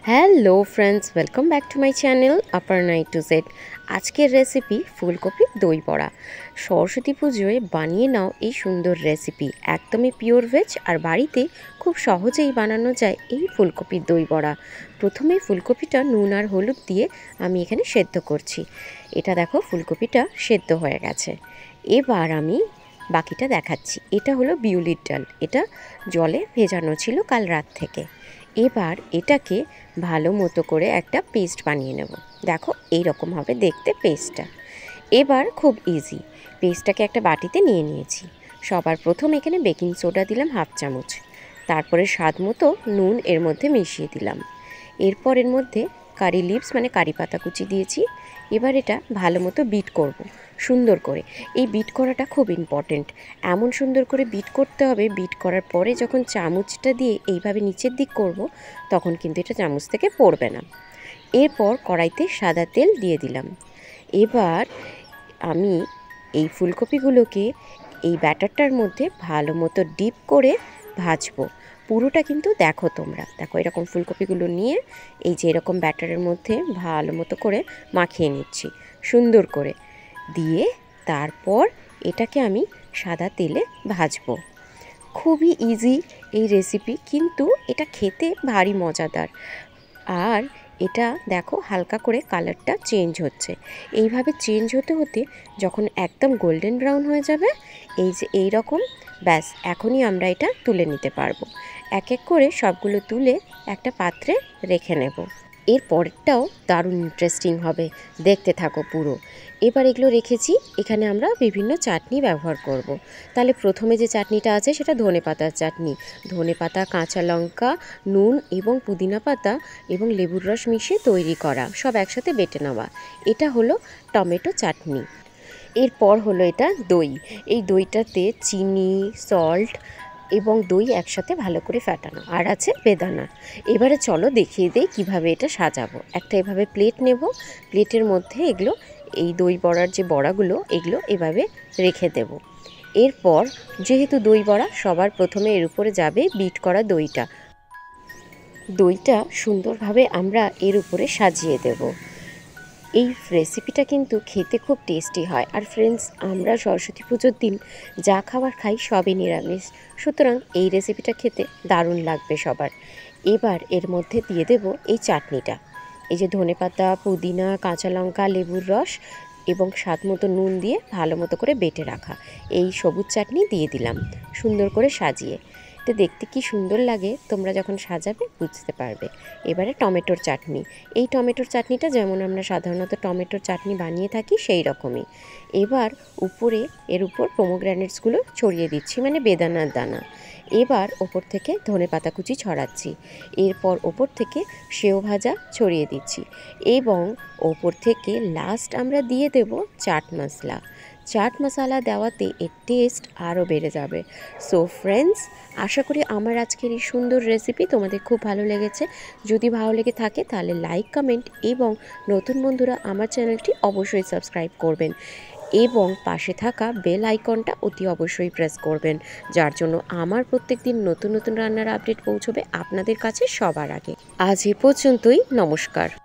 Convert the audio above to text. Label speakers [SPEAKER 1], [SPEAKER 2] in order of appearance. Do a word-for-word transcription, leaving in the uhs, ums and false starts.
[SPEAKER 1] Hello friends, welcome back to my channel Aparna A to Z. আজকের recipe ফুলকপির দই বড়া। সরস্বতী পুজোয় বানিয়ে নাও এই সুন্দর রেসিপি, একদমই পিওর ভেজ আর বাড়িতে খুব সহজেই বানানো যায় এই ফুলকপির দই বড়া। প্রথমে ফুলকপিটা নুন আর হলুদ দিয়ে আমি এখানে সেদ্ধ করছি। এটা দেখো ফুলকপিটা সেদ্ধ হয়ে গেছে। এবার আমি বাকিটা দেখাচ্ছি। এটা হলো বিউলির ডাল, এটা জলে ভেজানো ছিল কাল রাত থেকে। এবার এটাকে ভালো মতো করে একটা পেস্ট বানিয়ে নেব। দেখো এই রকম হবে দেখতে পেস্টটা। এবার খুব ইজি, পেস্টটাকে একটা বাটিতে নিয়ে নিয়েছি। সবার প্রথম এখানে বেকিং সোডা দিলাম হাফ চামচ, তারপরে স্বাদ মতো নুন এর মধ্যে মিশিয়ে দিলাম। এরপর এর মধ্যে কারি লিভস মানে কারি পাতা কুচি দিয়েছি। এবার এটা ভালো মতো বিট করব সুন্দর করে। এই বিট করাটা খুব ইম্পর্টেন্ট, এমন সুন্দর করে বিট করতে হবে। বিট করার পরে যখন চামচটা দিয়ে এইভাবে নিচের দিক করব, তখন কিন্তু এটা চামচ থেকে পড়বে না। এরপর কড়াইতে সাদা তেল দিয়ে দিলাম। এবার আমি এই ফুলকপিগুলোকে এই ব্যাটারটার মধ্যে ভালো মতো ডিপ করে ভাজবো। পুরোটা কিন্তু দেখো তোমরা, দেখো এরকম ফুলকপিগুলো নিয়ে এই যে এরকম ব্যাটারের মধ্যে ভালো মতো করে মাখিয়ে নিচ্ছি সুন্দর করে দিয়ে, তারপর এটাকে আমি সাদা তেলে ভাজবো। খুবই ইজি এই রেসিপি, কিন্তু এটা খেতে ভারী মজাদার। আর এটা দেখো হালকা করে কালারটা চেঞ্জ হচ্ছে। এইভাবে চেঞ্জ হতে হতে যখন একদম গোল্ডেন ব্রাউন হয়ে যাবে, এই যে এই রকম, ব্যাস এখনই আমরা এটা তুলে নিতে পারবো। এক এক করে সবগুলো তুলে একটা পাত্রে রেখে নেব। এর পরেরটাও দারুণ ইন্টারেস্টিং হবে, দেখতে থাকো পুরো। এবার এগুলো রেখেছি, এখানে আমরা বিভিন্ন চাটনি ব্যবহার করব। তাহলে প্রথমে যে চাটনিটা আছে সেটা ধনে পাতার চাটনি। ধনে পাতা, কাঁচা লঙ্কা, নুন এবং পুদিনা পাতা এবং লেবুর রস মিশিয়ে তৈরি করা, সব একসাথে বেটে নেওয়া। এটা হলো টমেটো চাটনি। এরপর হলো এটা দই। এই দইটাতে চিনি, সল্ট এবং দই একসাথে ভালো করে ফাটানো, আর আছে বেদানা। এবারে চলো দেখিয়ে দিই কীভাবে এটা সাজাবো। একটা এভাবে প্লেট নেব, প্লেটের মধ্যে এগুলো এই দই বড়ার যে বড়াগুলো এগুলো এভাবে রেখে দেব। এরপর যেহেতু দই বড়া, সবার প্রথমে এর উপরে যাবে বিট করা দইটা। দইটা সুন্দরভাবে আমরা এর উপরে সাজিয়ে দেব। এই রেসিপিটা কিন্তু খেতে খুব টেস্টি হয়। আর ফ্রেন্ডস, আমরা সরস্বতী পুজোর দিন যা খাবার খাই সবই নিরামিষ, সুতরাং এই রেসিপিটা খেতে দারুণ লাগবে সবার। এবার এর মধ্যে দিয়ে দেব এই চাটনিটা, এই যে ধনেপাতা, পুদিনা, কাঁচা লঙ্কা, লেবুর রস এবং স্বাদ মতো নুন দিয়ে ভালো মতো করে বেটে রাখা এই সবুজ চাটনি দিয়ে দিলাম সুন্দর করে সাজিয়ে। তো দেখতে কি সুন্দর লাগে, তোমরা যখন সাজাবে বুঝতে পারবে। এবারে টমেটোর চাটনি। এই টমেটোর চাটনিটা যেমন আমরা সাধারণত টমেটোর চাটনি বানিয়ে থাকি সেই রকমই। এবার উপরে এর উপর পোমোগ্রানেটসগুলো ছড়িয়ে দিচ্ছি, মানে বেদানার দানা। এবার ওপর থেকে ধনে পাতা কুচি ছড়াচ্ছি। এরপর ওপর থেকে সেও ভাজা ছড়িয়ে দিচ্ছি এবং ওপর থেকে লাস্ট আমরা দিয়ে দেব চাট মশলা। চাট মশলা দেওয়াতে এর টেস্ট আরও বেড়ে যাবে। সো ফ্রেন্ডস, আশা করি আমার আজকের এই সুন্দর রেসিপি তোমাদের খুব ভালো লেগেছে। যদি ভালো লেগে থাকে তাহলে লাইক, কমেন্ট এবং নতুন বন্ধুরা আমার চ্যানেলটি অবশ্যই সাবস্ক্রাইব করবেন এবং পাশে থাকা বেল আইকনটা অতি অবশ্যই প্রেস করবেন, যার জন্য আমার প্রত্যেক দিন নতুন নতুন রান্নার আপডেট পৌঁছবে আপনাদের কাছে সবার আগে। আজ এ পর্যন্তই, নমস্কার।